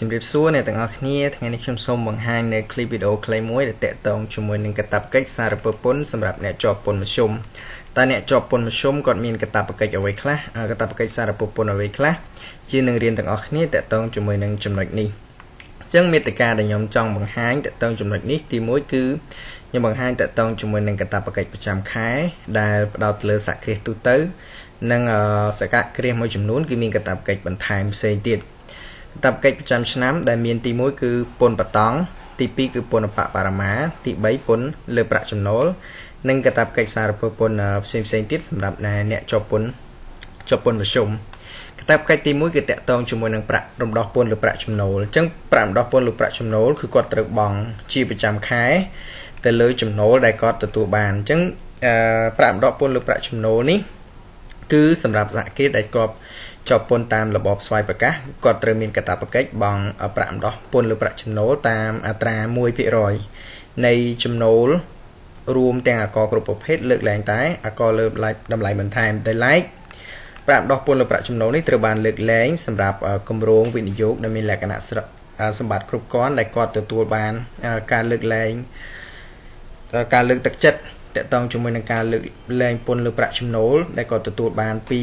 ជំរាបសួរអ្នកទាំងអស់គ្នាថ្ងៃនេះខ្ញុំសូមបង្ហាញនៅคลิปវីដេអូខ្លីមួយដែលតាក់ទងជាមួយនឹងកាតព្វកិច្ចសារពើពន្ធសម្រាប់អ្នកជាប់ពន្ធមធ្យមតើអ្នកជាប់ពន្ធមធ្យមគាត់មានកាតព្វកិច្ចអ្វីខ្លះកាតព្វកិច្ចសារពើពន្ធអ្វីខ្លះយើងនឹងរៀនទាំងអស់គ្នាតាក់ទងជាមួយនឹងចំណុចនេះអញ្ចឹងមេតិកាដែលខ្ញុំចង់បង្ហាញតាក់ទងចំណុចនេះទី1គឺខ្ញុំបង្ហាញតាក់ទងជាមួយនឹងកាតព្វកិច្ចប្រចាំខែដែលផ្ដោតលើសហគ្រាសទូទៅនិងសហគ្រាសមួយចំនួនគឺមានកាតព្វកិច្ចបន្ថែមផ្សេងទៀតកាតព្វកិច្ចប្រចាំឆ្នាំដែលមានទី1គឺពន្ធបតង់ទី2គឺពន្ធបរមាទី3ពន្ធលើប្រាក់ចំណូលនិងកាតព្វកិច្ចសារពើពន្ធផ្សេងៗទៀតសម្រាប់អ្នកជាប់ពន្ធមធ្យមកាតព្វកិច្ចទី1គឺតាក់ទងជាមួយនឹងប្រាក់រំដោះពន្ធលើប្រាក់ចំណូលអញ្ចឹងប្រាក់រំដោះពន្ធលើប្រាក់ចំណូលគឺគាត់ត្រូវបង់ជាប្រចាំខែទៅលើចំណូលដែលគាត់ទទួលបានអញ្ចឹងប្រាក់រំដោះពន្ធលើប្រាក់ចំណូលនេះគឺសម្រាប់សហគ្រាសដែលគាត់ជាប់ពន្ធតាមរបបស្វ័យប្រកាសគាត់ត្រូវមានកាតព្វកិច្ចបង់ប្រាក់រំដោះពន្ធលើប្រាក់ចំណូលតាមអត្រា 1% នៃចំណូលរួមទាំងអាករគ្រប់ប្រភេទលើកលែងតែអាករលើតម្លៃបន្ថែមដែលឡែកប្រាក់រំដោះពន្ធលើប្រាក់ចំណូលនេះត្រូវបានលើកលែងសម្រាប់គម្រោងវិនិយោគដែលមានលក្ខណៈសម្បត្តិគ្រប់គ្រាន់ដែលគាត់ទទួលបានការលើកលែងការលើកទឹកចិត្តតាក់ទងជាមួយនឹងការលើកលែងពន្ធលើប្រាក់ចំណូលដែលគាត់ទទួលបានពី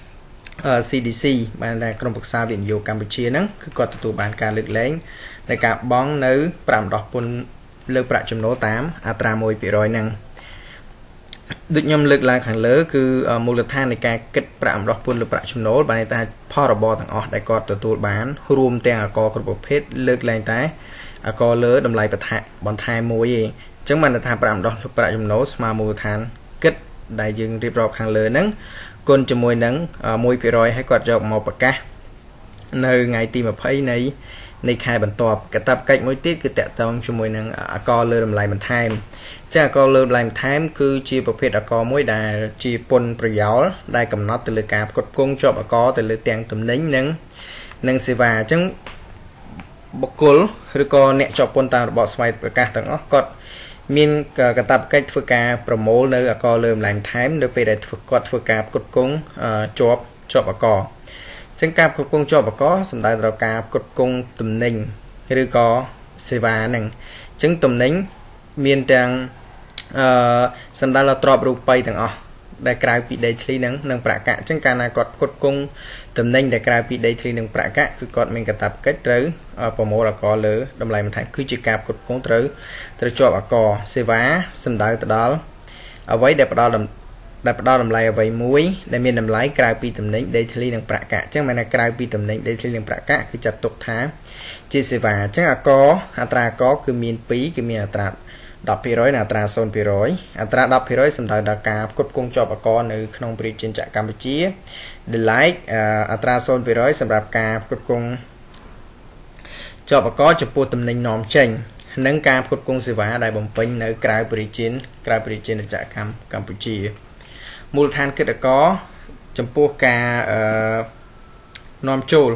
CDC បានតែក្រុមប្រឹក្សាវិនិយោគកម្ពុជាហ្នឹងគឺគាត់ទទួលបានការលើកលែងនៃការបង់នៅប្រាក់រំដោះពន្ធលើប្រាក់ចំណូលតាមអត្រា 1% ហ្នឹងដូចខ្ញុំលើកឡើងខាងលើគឺមូលដ្ឋាននៃការគិតប្រាក់រំដោះពន្ធលើប្រាក់ចំណូលបានតែផលរបរទាំងអស់ដែលគាត់ទទួលបានរួមទាំងអាករគ្រប់ប្រភេទលើកលែងតែអាករលើតម្លៃបន្ថែមមួយឯងអញ្ចឹងបានថាប្រាក់រំដោះប្រាក់ចំណូលស្មើមូលដ្ឋានគិតដែលយើងរៀបរាប់ខាងលើហ្នឹងគុណជាមួយនឹង 1% ឲ្យគាត់យកមកប្រកាសនៅថ្ងៃទី20នៃខែបន្ទាប់កាតព្វកិច្ចមួយទៀតគឺតាក់ទងជាមួយនឹងអាករលើតម្លៃបន្ថែមចាអាករលើតម្លៃបន្ថែមគឺជាប្រភេទអាករមួយដែលជាពន្ធប្រយោលដែលកំណត់ទៅលើការផ្គត់ផ្គង់ជាប់អាករទៅលើទាំងទំនិញនិងសេវាអញ្ចឹងបុគ្គលឬក៏អ្នកជាប់ពន្ធតាមរបបស្វ័យប្រកាសទាំងអស់គាត់មានកាតព្វកិច្ចធ្វើការប្រមូលនៅអាករលើតម្លៃបន្ថែមនៅពេលដែលគាត់ធ្វើការផ្គត់ផ្គង់ជាប់អាករអញ្ចឹងការផ្គត់ផ្គង់ជាប់អាករសំដៅដល់ការផ្គត់ផ្គង់ទំនិញឬក៏សេវាហ្នឹងអញ្ចឹងទំនិញមានទាំងសំដៅដល់ទ្រព្យរូបិយទាំងអស់ដែលក្រៅពីដីធ្លីនិងប្រាក់កាក់អញ្ចឹងកាលណាគាត់ផ្គត់ផ្គង់ទំនិញដែលក្រៅពីដីធ្លីនិងប្រាក់កាក់គឺគាត់មានកាតព្វកិច្ចត្រូវប្រមូលអាករលើតម្លៃបន្ថែមគឺជាការផ្គត់ផ្គង់ត្រូវជាប់អាករសេវាសំដៅទៅដល់អ្វីដែលផ្ដល់តម្លៃអ្វីមួយដែលមានតម្លៃក្រៅពីទំនិញដីធ្លីនិងប្រាក់កាក់អញ្ចឹងមានតែក្រៅពីទំនិញដីធ្លីនិងប្រាក់កាក់គឺចាត់ទុកថាជាសេវាអញ្ចឹងអត្រាអាករគឺមាន2គឺមានអត្រា10% និងអត្រា 0% អត្រា 10% សំដៅដល់ការផ្គត់ផ្គង់ជាប់អាករនៅក្នុងប្រជាជាតិកម្ពុជាដែលឡែកអត្រា 0% សម្រាប់ការផ្គត់ផ្គង់ជាប់អាករចំពោះទំនិញនាំចេញនិងការផ្គត់ផ្គង់សេវាដែលបំពេញនៅក្រៅប្រជាជាតិកម្ពុជាមូលដ្ឋានគិតអាករចំពោះការនាំចូល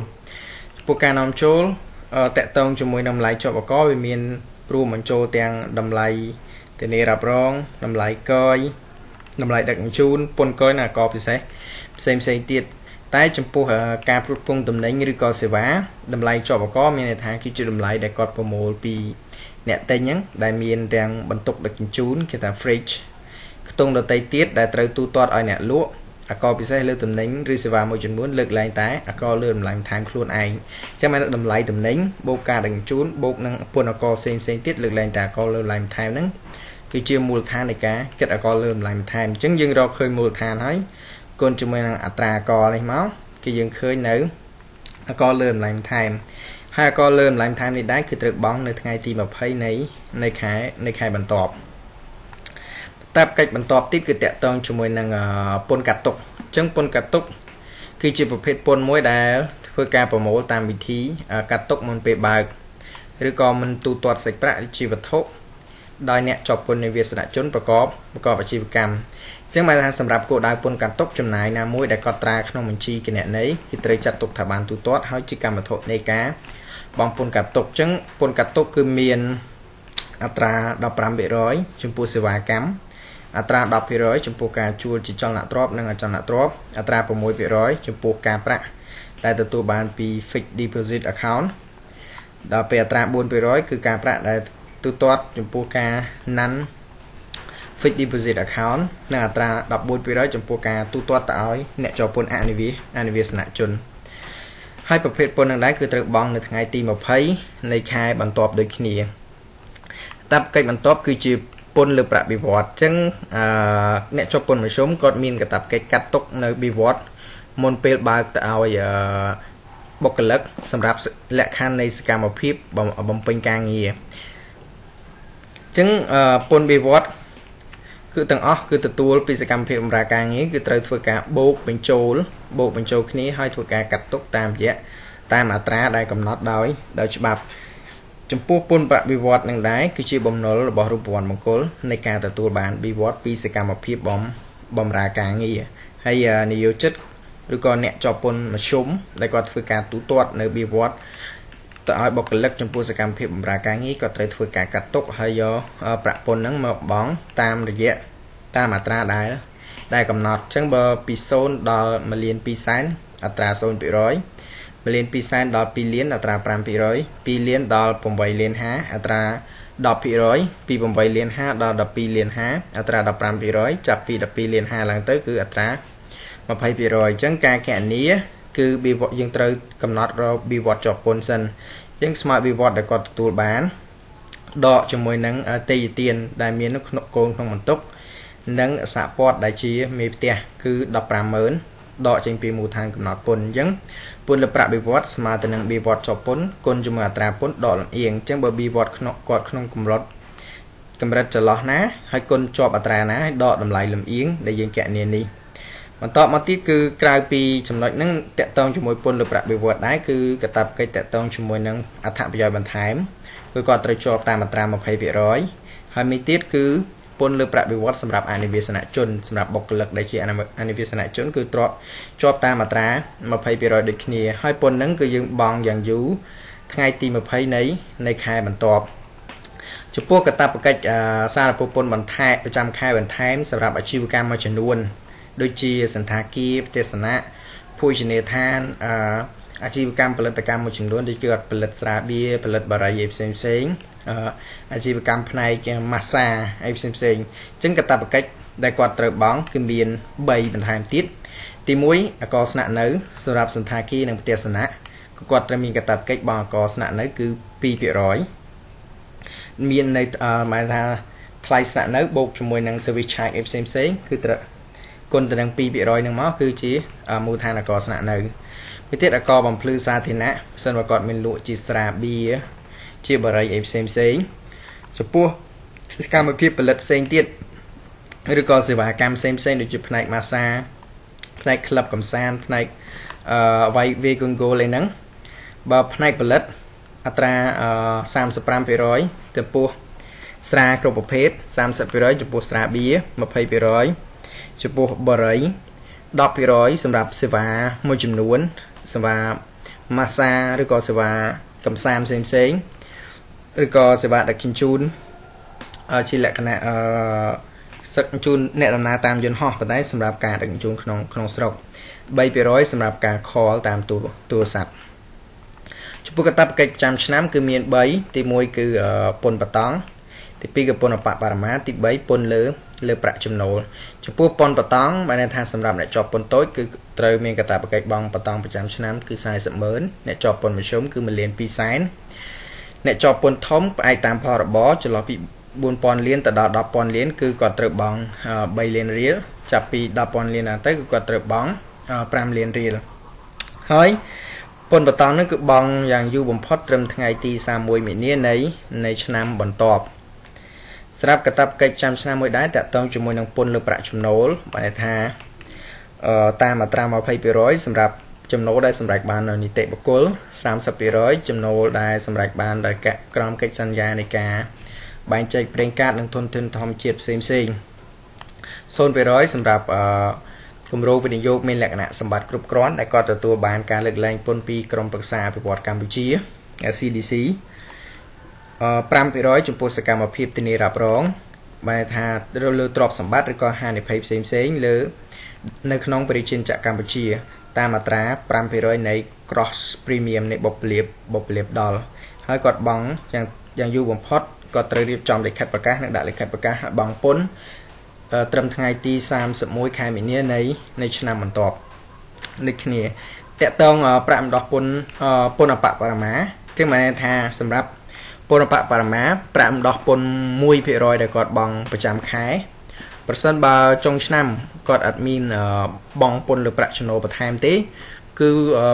តាក់ទងជាមួយនឹងតម្លៃជាប់អាករវាមានរួមបញ្ចូលទាំងតម្លៃធានារ៉ាប់រងតម្លៃកយតម្លៃដឹកជញ្ជូនពន្ធកយនិងអាករពិសេសផ្សេងទៀតតែចំពោះការផ្គត់ផ្គង់ទំនិញឬក៏សេវាតម្លៃជាប់អាករមានន័យថាគឺជាតម្លៃដែលគាត់ប្រមូលពីអ្នកទិញហ្នឹងដែលមានទាំងបន្ទុកដឹកជញ្ជូនគេថា freight ខ្ទង់ដទៃទៀតដែលត្រូវទូទាត់ឲ្យអ្នកលក់អាករពិសេសលើទំនិញឬសេវាមួយចំនួនលើកលែងតែអាករលើតម្លៃបន្ថែមខ្លួនឯងអញ្ចឹងមានតម្លៃទំនិញបូកការដឹកជញ្ជូនបូកនឹងពន្ធអាករផ្សេងទៀតលើកលែងតែអាករលើតម្លៃបន្ថែមហ្នឹងគឺជាមូលដ្ឋាននៃការគិតអាករលើតម្លៃបន្ថែមអញ្ចឹងយើងរកឃើញមូលដ្ឋានហើយគុណជាមួយនឹងអត្រាអាករនេះមកគឺយើងឃើញនៅអាករលើតម្លៃបន្ថែមហើយអាករលើតម្លៃបន្ថែមនេះដែរគឺត្រូវបង់នៅថ្ងៃទី20នៃខែបន្ទាប់តាប់កិច្ចបន្ទាប់ទៀតគឺតាក់ទងជាមួយនឹងពន្ធកាត់ទុកអញ្ចឹងពន្ធកាត់ទុកគឺជាប្រភេទពន្ធមួយដែលធ្វើការប្រមូលតាមវិធីកាត់ទុកមុនពេលបើកឬក៏មិនទូទាត់សាច់ប្រាក់ជាវត្ថុដោយអ្នកជាប់ពន្ធនៃវាសនជនប្រកបអាជីវកម្មអញ្ចឹងបានថាសម្រាប់គោលដៅពន្ធកាត់ទុកចំណាយណាមួយដែលកត់ត្រាក្នុងបញ្ជីគណនេយ្យគឺត្រូវចាត់ទុកថាបានទូទាត់ហើយជាកម្មវត្ថុនៃការបង់ពន្ធកាត់ទុកអញ្ចឹងពន្ធកាត់ទុកគឺមានអត្រា 15% ចំពោះសេវាកម្មអត្រា 10% ចំពោះការជួលជាចលនាទ្រព្យនិងអចលនទ្រព្យអត្រា 6% ចំពោះការប្រាក់ដែលទទួលបានពី fixed deposit account ដល់ពេលអត្រា 4% គឺការប្រាក់ដែលទូទាត់ចំពោះការ non fixed deposit account និងអត្រា 14% ចំពោះការទូទាត់ទៅឲ្យអ្នកជាប់ពន្ធអនិវាសនជនហើយប្រភេទពន្ធនឹងដែរគឺត្រូវបង់នៅថ្ងៃទី20នៃខែបន្ទាប់ដូចគ្នាកាតព្វកិច្ចបន្ទាប់គឺជាពន្ធលើប្រាក់បៀវត្សអញ្ចឹងអ្នកជាប់ពន្ធមធ្យមគាត់មានកាតព្វកិច្ចកាត់ទុកនៅបៀវត្សមុនពេលបើកទៅឲ្យបុគ្គលិកសម្រាប់លក្ខខណ្ឌនៃសកម្មភាពបំពេញការងារអញ្ចឹងពន្ធបៀវត្សគឺទាំងអស់គឺទទួលពីសកម្មភាពបម្រើការងារគឺត្រូវធ្វើការបូកបញ្ចូលគ្នាហើយធ្វើការកាត់ទុកតាមអត្រាដែលកំណត់ដោយច្បាប់ចំពោះពន្ធប្រាក់បៀវត្សនឹងដែរគឺជាបំណុលរបស់រូបវ័ន្តមង្គលនៃការទទួលបានបៀវត្សពីសកម្មភាពបម្រើការងារហើយនិយោជិតឬក៏អ្នកជាប់ពន្ធមធ្យមដែលគាត់ធ្វើការទូទាត់នៅបៀវត្សទៅឲ្យបុគ្គលិកចំពោះសកម្មភាពបម្រើការងារគាត់ត្រូវធ្វើការកាត់ទុកហើយយកប្រាក់ពន្ធហ្នឹងមកបង់តាមអត្រាដែលកំណត់អញ្ចឹងបើពី0ដល់1លាន2សែនអត្រា 0% 1លាន2សែនដល់2លានអត្រា 5% 2លានដល់8លាន50អត្រា 10% ពី8លាន50ដល់12លាន50អត្រា 15% ចាប់ពី12លាន50ឡើងទៅគឺអត្រា 20% អញ្ចឹងការគណនាគឺយើងត្រូវកំណត់រកបៀវត្សជាប់ពន្ធសិនអញ្ចឹងស្មើបៀវត្សដែលគាត់ទទួលបានដកជាមួយនឹងទេយ្យទានដែលមាននៅក្នុងបន្ទុកនិងសហព័ន្ធដែលជាមេផ្ទះគឺ150,000ដកចេញពីមូលដ្ឋានកំណត់ពន្ធអញ្ចឹងពន្ធលើប្រាក់បៀវត្សស្មើទៅនឹងបៀវត្សជាប់ពន្ធគុណជាមួយអត្រាពន្ធដកលំអៀងអញ្ចឹងបើបៀវត្សក្នុងកម្រិតចន្លោះណាហើយគុណជាប់អត្រាណាហើយដកតម្លៃលំអៀងដែលយើងគណនានេះបន្តមកទៀតគឺក្រៅពីចំណុចហ្នឹងតកតងជាមួយពន្ធលើប្រាក់បៀវត្សដែរគឺកាតព្វកិច្ចតកតងជាមួយនឹងអត្ថប្រយោជន៍បន្ថែមគឺគាត់ត្រូវជាប់តាមអត្រា 20% ហើយមួយទៀតគឺពន្ធលើប្រាក់បៀវត្សសម្រាប់អនិវាសនជនសម្រាប់បុគ្គលិកដែលជាអនិវាសនជនគឺទ្របជាប់តាមអត្រា 20% ដូចគ្នាហើយពន្ធហ្នឹងគឺយើងបង់យ៉ាងយូរថ្ងៃទី20នៃខែបន្ទាប់ចំពោះកាតព្វកិច្ចសារពពន្ធបន្ថែមប្រចាំខែបន្ថែមសម្រាប់អាជីវកម្មមួយចំនួនដូចជាសន្តាគារផ្ទះសនៈភោជនីយដ្ឋានអាជីវកម្មផលិតកម្មមួយចំនួនដូចជាផលិតស្រាបៀរផលិតបារីផ្សេងអាជីវកម្មផ្នែកម៉ាស្សាផ្សេងអញ្ចឹងកាតព្វកិច្ចដែលគាត់ត្រូវបង់គឺមាន3បន្ថែមទៀតទី1អកស្នាក់នៅសម្រាប់សន្តាគារនិងផ្ទះសនៈគាត់ត្រូវមានកាតព្វកិច្ចបង់អកស្នាក់នៅគឺ 2% មាននៅหมายថាថ្លៃស្នាក់នៅបូកជាមួយនឹង service charge ផ្សេងគឺត្រូវគុណទៅនឹង 2% ហ្នឹងមកគឺជាមូលដ្ឋានអកស្នាក់នៅមួយទៀតអកបំភ្លឺសាធារណៈបើសិនបើគាត់មានលក់ជាស្រាបៀរជាបារីផ្សេងចំពោះសកម្មភាពផលិតផ្សេងទៀតឬក៏សេវាកម្មផ្សេងដូចជាផ្នែកម៉ាស្សាផ្នែកក្លឹបកំសាន្តផ្នែកវាយវាយកូនគោលអីហ្នឹងបើផ្នែកផលិតអត្រា 35% ចំពោះស្រាគ្រប់ប្រភេទ 30% ចំពោះស្រាបៀរ 20% ចំពោះបារី 10% សម្រាប់សេវាមួយចំនួនសេវាម៉ាស្សាឬក៏សេវាកំសាន្តផ្សេងឬក៏សេវាដឹកជញ្ជូនជាលក្ខណៈដឹកជញ្ជូនអ្នកដំណើរតាមយន្តហោះប៉ុន្តែសម្រាប់ការដឹកជញ្ជូនក្នុងស្រុក 3% សម្រាប់ការ call តាមទូរស័ព្ទចំពោះកាតព្វកិច្ចប្រចាំឆ្នាំគឺមាន3ទី1គឺពន្ធបតង់ទី2គឺពន្ធអបបរមាទី3ពន្ធលើប្រាក់ចំណូលចំពោះពន្ធបតង់បានន័យថាសម្រាប់អ្នកជាប់ពន្ធតូចគឺត្រូវមានកាតព្វកិច្ចបង់បតង់ប្រចាំឆ្នាំគឺ 40,000 អ្នកជាប់ពន្ធមធ្យមគឺ 1លាន2សែនអ្នកជាប់ពន្ធធំផ្អែកតាមផរបចន្លោះពី 4,000 លានទៅដល់ 10,000 លានគឺគាត់ត្រូវបង់ 3 លានរៀលចាប់ពី 10,000 លានទៅគឺគាត់ត្រូវបង់ 5 លានរៀលហើយពន្ធបតង់នោះគឺបង់យ៉ាងយូរបំផុតត្រឹមថ្ងៃទី31មីនានៃឆ្នាំបន្ទាប់សម្រាប់កាតព្វកិច្ចចាំឆ្នាំមួយដែរតកតងជាមួយនឹងពន្ធលើប្រាក់ចំណូលបានន័យថាតាមអត្រា 20% សម្រាប់ចំណូលដែលសម្រេចបាននៅនីតិបុគ្គល 30% ចំណូលដែលសម្រេចបានដោយក្រមកិច្ចសន្យានៃការបែងចែកប្រេងកាតនិងធនធានធម្មជាតិផ្សេង 0% សម្រាប់គម្រោងវិនិយោគមានលក្ខណៈសម្បត្តិគ្រប់គ្រាន់ដែលគាត់ទទួលបានការលើកលែងពន្ធពីក្រមប្រឹក្សាអភិវឌ្ឍកម្ពុជា CDC 5% ចំពោះសកម្មភាពធានារ៉ាប់រងបានថាលើទ្រព្យសម្បត្តិឬក៏ហានិភ័យផ្សេងលើនៅក្នុងប្រជាជាតិកម្ពុជាតាមអត្រា 5% នៃ cross premium នៃបុព្វលាភដល់ហើយគាត់បង់យ៉ាងយូរបំផុតគាត់ត្រូវរៀបចំលិខិតប្រកាសនិងដាក់លិខិតប្រកាសបង់ពន្ធត្រឹមថ្ងៃទី31ខែមីនានៃឆ្នាំបន្ទាប់ដូចគ្នាតកតងប្រាក់ម្ដោះពន្ធអបបរមាចឹងបានថាសម្រាប់ពន្ធអបបរមាប្រាក់ម្ដោះពន្ធ 1% ដែលគាត់បង់ប្រចាំខែប្រសិនបើចុងឆ្នាំគាត់អត់មានបង់ពន្ធលើប្រាក់ចំណូលបន្ថែមទេគឺ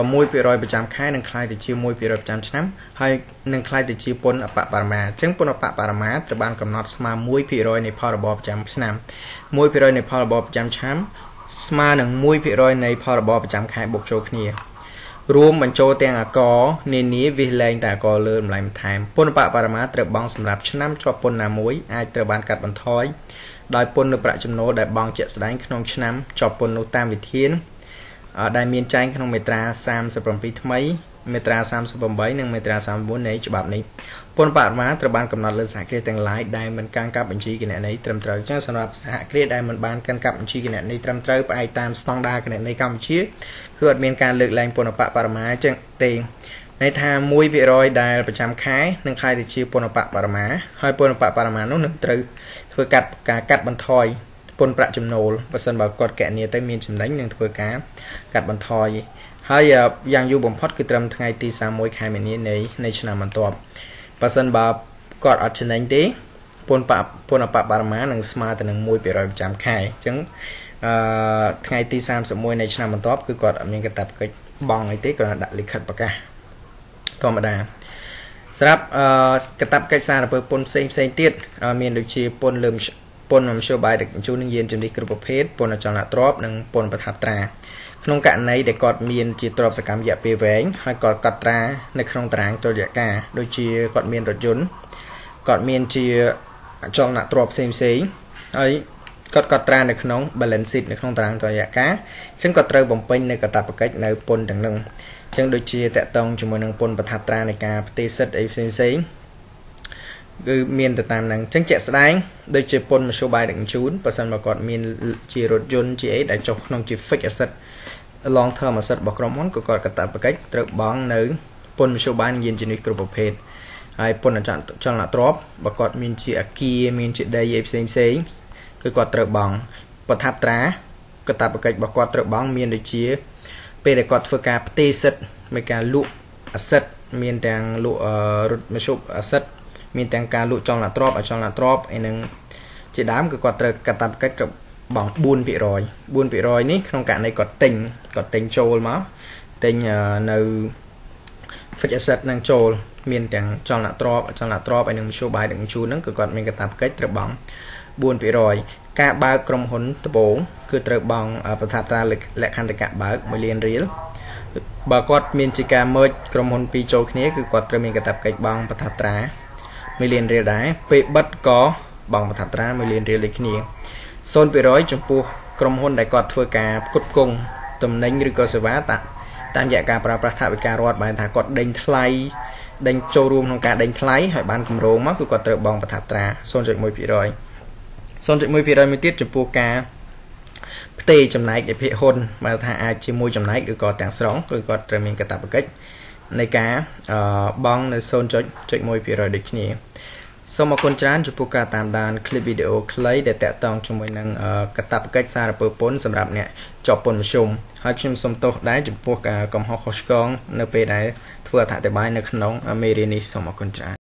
1% ប្រចាំខែនឹងคล้ายទៅជា 1% ប្រចាំឆ្នាំហើយនឹងคล้ายទៅជាពន្ធអបបរមាអញ្ចឹងពន្ធអបបរមាត្រូវបានកំណត់ស្មើ 1% នៃផលរបរប្រចាំឆ្នាំ 1% នៃផលរបរប្រចាំឆ្នាំស្មើនឹង 1% នៃផលរបរប្រចាំខែបូកចូលគ្នារួមបញ្ចូលទាំងអកនានាវាលែងតែអកលើតម្លៃបន្ថែមពន្ធអបបរមាត្រូវបង់សម្រាប់ឆ្នាំជាប់ពន្ធណាមួយអាចត្រូវបានកាត់បន្ថយដោយពន្ធលើប្រាក់ចំណូលដែលបង់ជាក់ស្ដែងក្នុងឆ្នាំជាប់ពន្ធនោះតាមវិធានដែលមានចែងក្នុងមាត្រា37ថ្មីមាត្រា38និងមាត្រា39នៃច្បាប់នេះពន្ធអបបរមាត្រូវបានកំណត់លើសហគ្រាសទាំងឡាយដែលមិនកាន់កាប់បញ្ជីគណនេយ្យត្រឹមត្រូវអញ្ចឹងសម្រាប់សហគ្រាសដែលមិនបានកាន់កាប់បញ្ជីគណនេយ្យត្រឹមត្រូវផ្អែកតាមស្តង់ដារគណនេយ្យកម្ពុជាគឺអត់មានការលើកលែងពន្ធអបបរមាអញ្ចឹងទេន័យថា 1% ដែលប្រចាំខែនឹងคล้ายទៅជាពន្ធអបបរមាហើយពន្ធអបបរមានោះនឹងត្រូវធ្វើការកាត់បន្ថយពន្ធប្រាក់ចំណូលបើសិនបើគាត់កណនីទៅមានចំណេញនឹងធ្វើការកាត់បន្ថយហើយយ៉ាងយូរបំផុតគឺត្រឹមថ្ងៃទី31ខែមីនានៃឆ្នាំបន្ទាប់បើសិនបើគាត់អត់ចំណេញទេពន្ធអបបរមានឹងស្មើទៅនឹង 1% ប្រចាំខែអញ្ចឹងថ្ងៃទី31នៃឆ្នាំបន្ទាប់គឺគាត់អត់មានកាតព្វកិច្ចបង់អីទេគ្រាន់តែដាក់លិខិតប្រកាសធម្មតាសម្រាប់កាតព្វកិច្ចសារពើពន្ធផ្សេងទៀតមានដូចជាពន្ធលើពន្ធមធ្យោបាយដឹកជញ្ជូននិងយានជំនិះគ្រប់ប្រភេទពន្ធអចលនទ្រព្យនិងពន្ធប្រថាប់ត្រាក្នុងករណីដែលគាត់មានជាទ្រព្យសកម្មរយៈពេលវែងហើយគាត់កត់ត្រានៅក្នុងតារាងតុល្យការដូចជាគាត់មានរថយន្តគាត់មានជាអចលនទ្រព្យផ្សេងហើយគាត់កត់ត្រានៅក្នុង balance sheet នៅក្នុងតារាងតុល្យការអញ្ចឹងគាត់ត្រូវបំពេញនៅកាតព្វកិច្ចនៅពន្ធទាំងនោះអញ្ចឹងដូចជាតកតងជាមួយនឹងពន្ធប្រថាប់ត្រានៃការផ្ទេរសិទ្ធិអីផ្សេងគឺមានទៅតាមហ្នឹងអញ្ចឹងជាក់ស្ដែងដូចជាពន្ធមធ្យោបាយដឹកជញ្ជូនបើសិនបើគាត់មានជារថយន្តជាអីដែលចុះក្នុងជា fixed asset long term asset របស់ក្រុមហ៊ុនក៏គាត់កាតព្វកិច្ចត្រូវបង់នៅពន្ធមធ្យោបាយយានជំនិះគ្រប់ប្រភេទហើយពន្ធអចលនទ្រព្យបើគាត់មានជាអគារមានជាដីអីផ្សេងគឺគាត់ត្រូវបង់ប្រថាប់ត្រាកាតព្វកិច្ចរបស់គាត់ត្រូវបង់មានដូចជាពេលដែលគាត់ធ្វើការផ្ទេរសិទ្ធិមួយការលក់ asset មានទាំងលក់រថមធ្យោបាយ asset មានទាំងការលក់ចលនាទ្រព្យអចលនទ្រព្យឯនឹងជាដើមគឺគាត់ត្រូវកាតព្វកិច្ចបង់ 4% នេះក្នុងករណីគាត់ទិញចូលមកទិញនៅ fixed asset នឹងចូលមានទាំងចលនាទ្រព្យអចលនទ្រព្យឯនឹងមធ្យោបាយដឹកជញ្ជូនហ្នឹងគឺគាត់មានកាតព្វកិច្ចត្រូវបង់ 4% ការបើកក្រុមហ៊ុនដំបូងគឺត្រូវបង់ប្រថាប់ត្រាលក្ខន្តិកៈបើក 1 លានរៀលបើគាត់មានជាការ merge ក្រុមហ៊ុនពីរចូលគ្នាគឺគាត់ត្រូវមានកាតព្វកិច្ចបង់ប្រថាប់ត្រា 1 លានរៀលដែរពេលបិទក៏បង់ប្រថាប់ត្រា 1 លានរៀលដូចគ្នា 0% ចំពោះក្រុមហ៊ុនដែលគាត់ធ្វើការផ្គត់ផ្គង់ទំនិញឬក៏សេវាតាមរយៈការប្រើប្រាស់ថវិការដ្ឋបានថាគាត់ដេញថ្លៃដេញចូលរួមក្នុងការដេញថ្លៃហើយបានគម្រោងមកគឺគាត់ត្រូវបង់ប្រថាប់ត្រា 0.1% មួយទៀតចំពោះការផ្ទេរចំណែកនៃភាគហ៊ុនបើថាអាចជាមួយចំណែកឬក៏ទាំងស្រុងគឺគាត់ត្រូវមានកាតព្វកិច្ចនៃការបង់នៅ 0.1% ដូចគ្នាសូមអរគុណច្រើនចំពោះការតាមដាន clip video ខ្លីដែលតាក់ទងជាមួយនឹងកាតព្វកិច្ចសារពើពន្ធសម្រាប់អ្នកជាប់ពន្ធមធ្យមហើយខ្ញុំសូមទោសដែរចំពោះការកំហុសខុសឆ្គងនៅពេលដែលធ្វើអត្ថាធិប្បាយនៅក្នុងមេរៀននេះសូមអរគុណច្រើន